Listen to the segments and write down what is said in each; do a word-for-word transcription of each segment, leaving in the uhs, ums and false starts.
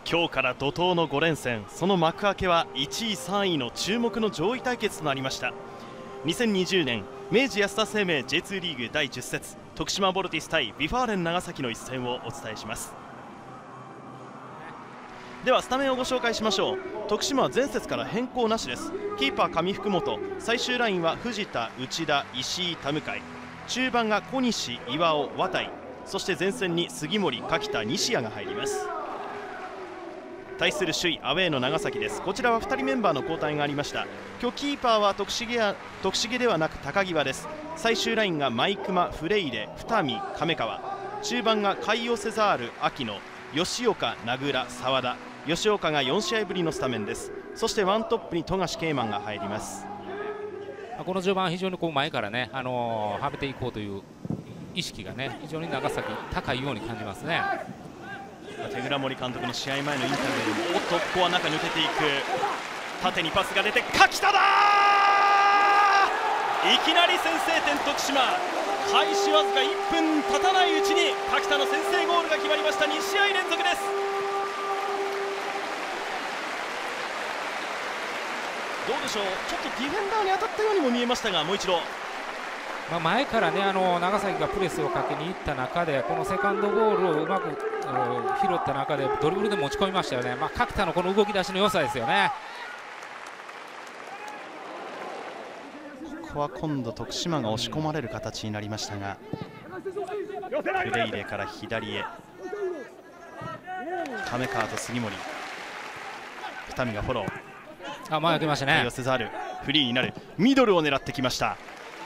今日から怒涛のご連戦、その幕開けはいちいさんいの注目の上位対決となりました。にせんにじゅうねん明治安田生命 ジェイツー リーグだいじゅっ節、徳島ボルティス対ビファーレン長崎の一戦をお伝えします。ではスタメンをご紹介しましょう。徳島は前節から変更なしです。キーパー上福本、最終ラインは藤田、内田、石井、田向、中盤が小西、岩尾、綿井、そして前線に杉森、柿田、西谷が入ります。対する首位アウェーの長崎です。こちらはふたりメンバーの交代がありました。今日キーパーは徳重や徳重ではなく高際です。最終ラインがマイクマ、フレイレ、二見、亀川、中盤がカイオセザール、秋野、吉岡、名倉、澤田、吉岡がよん試合ぶりのスタメンです。そしてワントップに富樫慶満が入ります。 この序盤非常にこう前からね、あのー、はめていこうという意識がね非常に長崎高いように感じますね。 手倉森監督の試合前のインタビューでも、おっとここは中抜けていく、縦にパスが出て柿田だー、いきなり先制点徳島、開始わずかいっぷん経たないうちに柿田の先制ゴールが決まりました。に試合連続です。どうでしょう、ちょっとディフェンダーに当たったようにも見えましたが、もう一度まあ前からね、あの長崎がプレスをかけにいった中で、このセカンドボールをうまく拾った中でドリブルで持ち込みましたよね。まあ柿田のこの動き出しの良さですよね。 ここは今度徳島が押し込まれる形になりましたが、フレイレから左へ亀川と杉森、二見がフォロー、 あ、前開けましたね。 寄せざるフリーになる、ミドルを狙ってきました。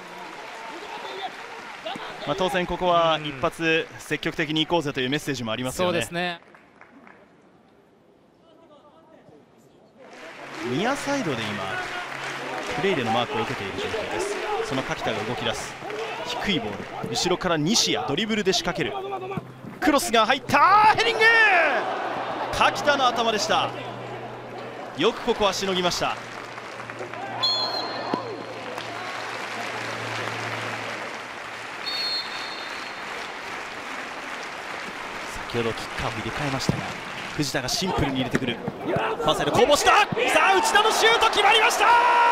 まあ当然ここは一発積極的に行こうぜというメッセージもありますよね。 そうですね。 ニアサイドで今フレイレのマークを受けている状況です。その柿田が動き出す、低いボール、後ろから西谷ドリブルで仕掛ける、クロスが入った、ヘディング、柿田の頭でした。よくここはしのぎました。先ほどキッカーを入れ替えましたが、藤田がシンプルに入れてくる、ファーサイド攻防した、さあ内田のシュート決まりました。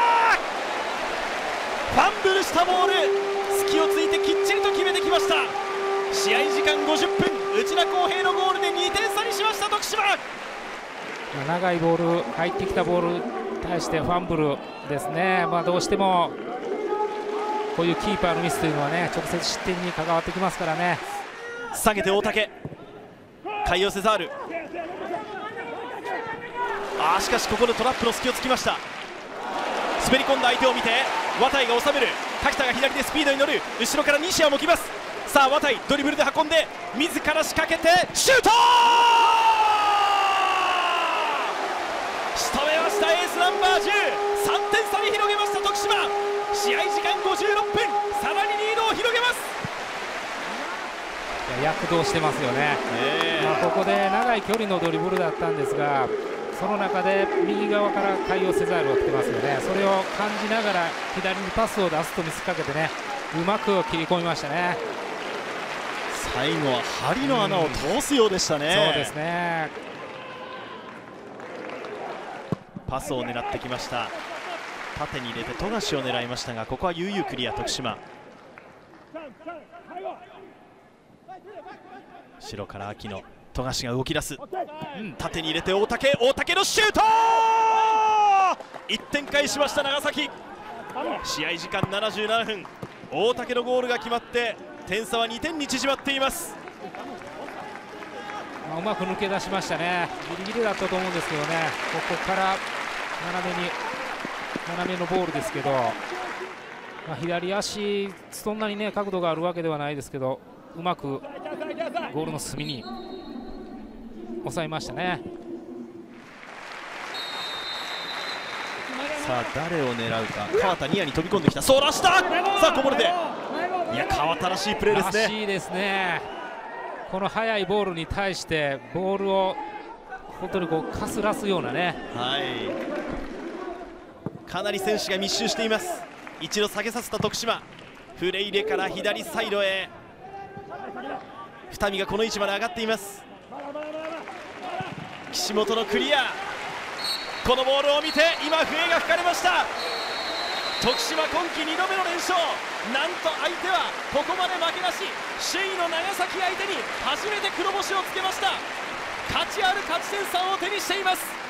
ファンブルしたボール、隙をついてきっちりと決めてきました。試合時間ごじゅっぷん、内田航平のゴールでにてん差にしました徳島。 長いボール、入ってきたボールに対してファンブルですね。まあどうしてもこういうキーパーのミスというのはね、直接失点に関わってきますからね。 下げて大竹、カイオセザール、あーしかしここでトラップの隙をつきました。滑り込んだ相手を見て綿井が収める、柿田が左でスピードに乗る、後ろから西谷も来ます。さあ綿井ドリブルで運んで自ら仕掛けてシュート、仕留めました。エースナンバーじゅう、さんてん差に広げました徳島。試合時間ごじゅうろっぷん、さらにリードを広げます。 いや躍動してますよね。まあここで長い距離のドリブルだったんですが、その中で右側からカイオセザールが来てますよね。それを感じながら左にパスを出すと見せかけてね、うまく切り込みましたね。 最後は針の穴を通すようでしたね。 そうですね。 パスを狙ってきました。縦に入れて富樫を狙いましたが、ここは悠々クリア徳島。後ろから秋野、富樫が動き出す、うん、縦に入れて大竹、大竹のシュート、いってん返しました長崎。試合時間ななじゅうななふん、大竹のゴールが決まって点差はにてんに縮まっています。 まあうまく抜け出しましたね。ギリギリだったと思うんですけどね、ここから斜めに斜めのボールですけど、まあ、左足そんなにね角度があるわけではないですけど、うまくゴールの隅に抑えましたね。 さあ誰を狙うか、川田ニアに飛び込んできた、そらした、さあこぼれて、いや川田らしいプレーですね。 らしいですね。この速いボールに対してボールを本当にこうかすらすようなね、 はい、かなり選手が密集しています。一度下げさせた徳島、フレイレから左サイドへ、二見がこの位置まで上がっています。 岸本のクリア、このボールを見て今笛が吹かれました。徳島今季にどめの連勝、なんと相手はここまで負けなし、首位の長崎相手に初めて黒星をつけました。価値ある勝ち点さんを手にしています。